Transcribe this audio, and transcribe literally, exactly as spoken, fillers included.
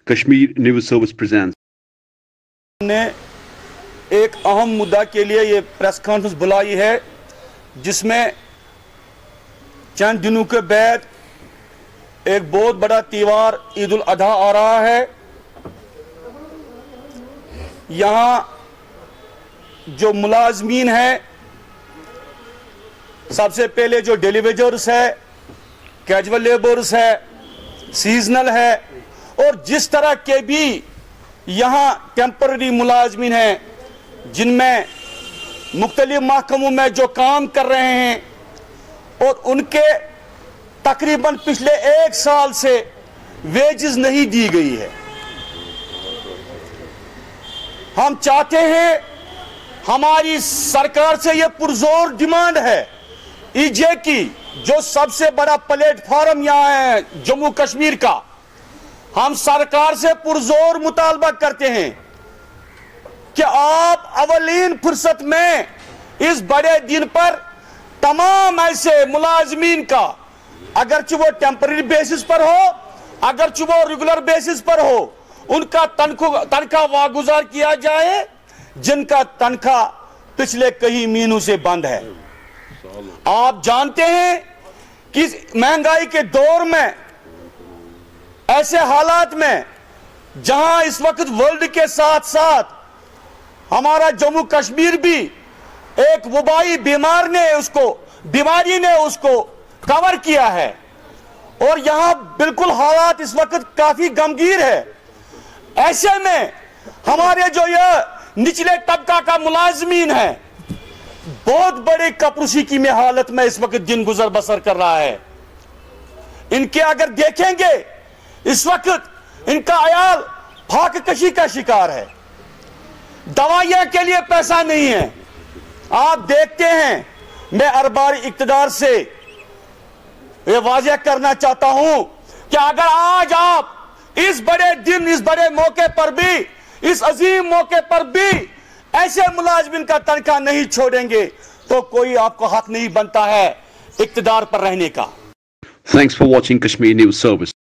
Kashmir News Service presents. نے ایک اہم مدعا کے لیے یہ پریس کانفرنس بلائی ہے جس میں چند دنوں کے بعد ایک بہت بڑا تہوار عید الاضحیٰ آ رہا ہے. یہاں جو ملازمین ہیں، سب سے پہلے جو ڈیلی ویجرز ہے، کیجول لیبرز ہے، سیزنل ہے، اور جس طرح کے بھی یہاں ٹیمپرری ملازمین ہیں جن میں مختلف محکموں میں جو کام کر رہے ہیں، اور ان کے تقریباً پچھلے ایک سال سے ویجز نہیں دی گئی ہے. ہم چاہتے ہیں، ہماری سرکار سے یہ پرزور ڈیمانڈ ہے، ای جے کی جو سب سے بڑا پلیٹ فارم یہاں ہے جموں کشمیر کا، ہم سرکار سے پرزور مطالبہ کرتے ہیں کہ آپ اولین فرصت میں اس بڑے دن پر تمام ایسے ملازمین کا، اگرچہ وہ ٹیمپرری بیسس پر ہو، اگرچہ وہ ریگولر بیسس پر ہو، ان کا تنخواہ واگزار کیا جائے جن کا تنخواہ پچھلے کئی مہینوں سے بند ہے. آپ جانتے ہیں کہ مہنگائی کے دور میں، ایسے حالات میں جہاں اس وقت ورلڈ کے ساتھ ساتھ ہمارا جموں کشمیر بھی ایک وبائی بیمار نے اس کو بیماری نے اس کو کور کیا ہے، اور یہاں بالکل حالات اس وقت کافی غمگین ہے، ایسے میں ہمارے جو یہ نچلے طبقہ کا ملازمین ہے بہت بڑے کپرشکی میں حالت میں اس وقت دن گزر بسر کر رہا ہے. ان کے اگر دیکھیں گے اس وقت ان کا عیال پھاک کشی کا شکار ہے، دوائیاں کے لیے پیسہ نہیں ہے. آپ دیکھتے ہیں، میں ارباب اقتدار سے یہ واضح کرنا چاہتا ہوں کہ اگر آج آپ اس بڑے دن، اس بڑے موقع پر بھی، اس عظیم موقع پر بھی ایسے ملازمین کا تنخواہ نہیں چھوڑیں گے تو کوئی آپ کو حق نہیں بنتا ہے اقتدار پر رہنے کا. Thanks for watching Kashmir News Service.